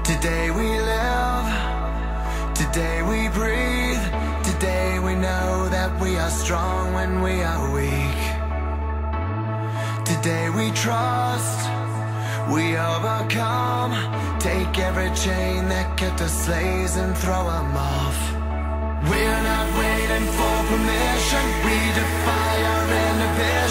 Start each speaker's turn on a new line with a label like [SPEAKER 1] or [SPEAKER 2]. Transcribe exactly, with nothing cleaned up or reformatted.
[SPEAKER 1] Today we live, today we breathe, today we know that we are strong when we are weak. Today we trust, we overcome, take every chain that kept us slaves and throw them off. We're not waiting for permission, we defy our inhibition.